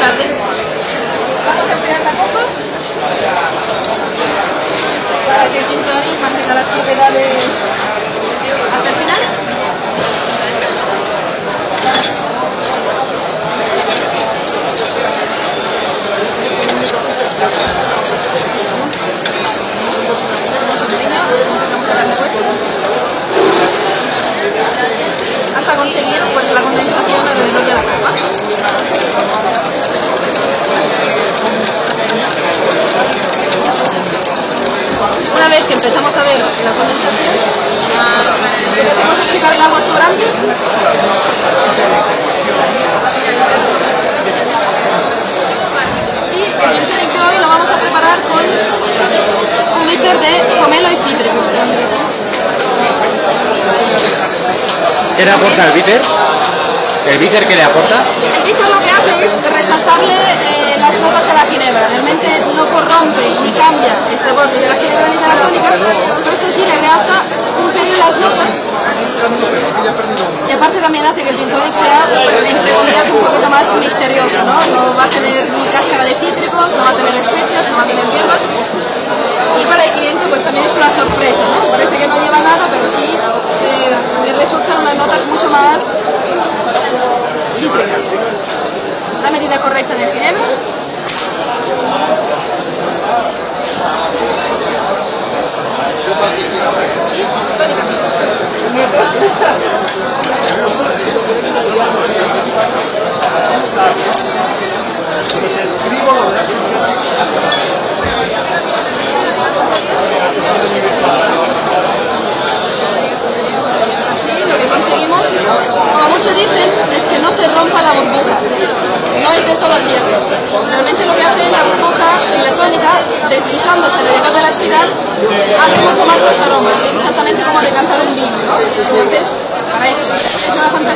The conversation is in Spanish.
tardes. Vamos a enfriar la copa para que el gin tonic mantenga las propiedades hasta el final. Vamos a darle vueltas hasta conseguir pues la condensación alrededor de la copa. Una vez que empezamos a ver la condensación, vamos a quitar el agua sobrante. Y el gin tonic de hoy lo vamos a preparar con un bitter de pomelo y cítricos. ¿Qué le aporta el bitter? ¿El bitter qué le aporta? El bitter lo que hace es resaltarle las notas a la ginebra. Realmente no corrompe ni cambia el sabor ni de la ginebra ni de la tónica, pero esto sí le realza un pelín las notas. Y aparte también hace que el gin tonic sea, entre comillas, un poquito más misterioso, ¿no? No va a tener ni cáscara de cítricos, no va a tener especias, no va a tener hierbas. Y para el cliente pues también es una sorpresa, ¿no? Parece que no lleva nada, pero sí le resultan unas notas mucho más cítricas. La medida correcta de ginebra. Tónica. Así lo que conseguimos, como muchos dicen, es que no se rompa la burbuja. No es del todo cierto. Realmente lo que hace la burbuja y la tónica, deslizándose alrededor de la espiral, abre mucho más los aromas. Es exactamente como decantar un vino, ¿no? Entonces, para eso, es una fantasía.